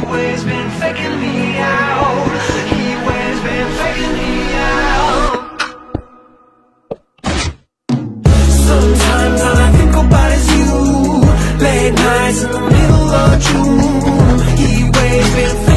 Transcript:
always been faking me out. He always been faking me out. Sometimes all I think about is you. Late nights in the middle of June. He always been